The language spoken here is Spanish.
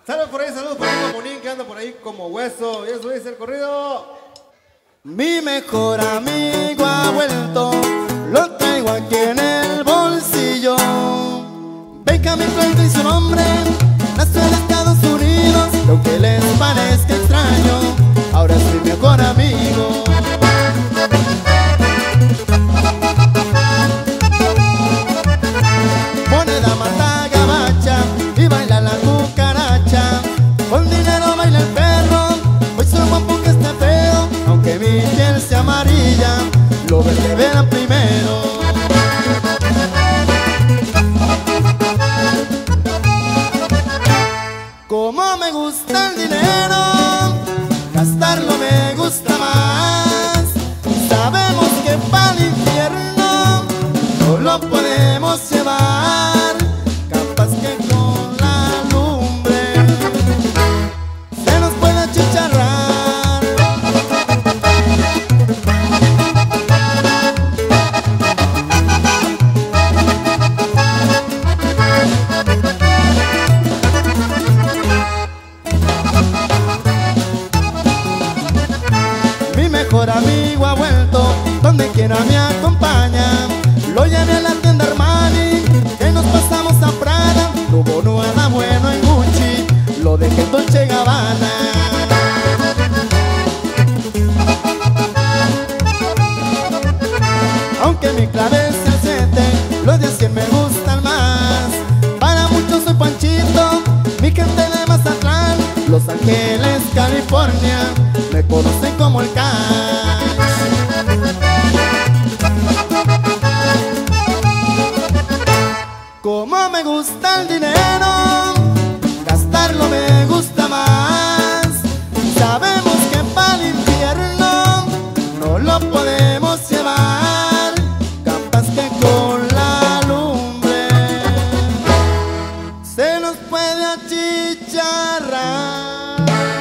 Saludos por ahí, Mamonín, que anda por ahí como hueso. Y eso dice el corrido. Mi mejor amigo ha vuelto, lo traigo aquí en el bolsillo. Benjamín Franklin su nombre, nació en Estados Unidos. Y aunque les parezca extraño, ahora es mi mejor amigo. Moneda mata gabacha y baila la cucaracha. Con dinero baila el perro, hoy soy guapo que está feo. Aunque mi piel sea amarilla, lo verde verán primero. Como me gusta el dinero, gastarlo me gusta más. Sabemos que para el infierno no lo podemos llevar. Capaz que con la lumbre se nos puede achicharrar. Mi mejor amigo ha vuelto, donde quiera me acompaña. Lo llevé a la tienda Armani, que nos pasamos a Prada. Tuvo nada bueno en Gucci, lo dejé en Dolce & Gabbana. Aunque mi clave es el 7, los de 100 me gustan más. Para muchos soy Panchito, mi gente de Mazatlán. Los Ángeles, California, me conocen como el Cash. Como me gusta el dinero, gastarlo me gusta más. Sabemos que para el infierno no lo podemos llevar. Capaz que con la lumbre se nos puede achicharrar.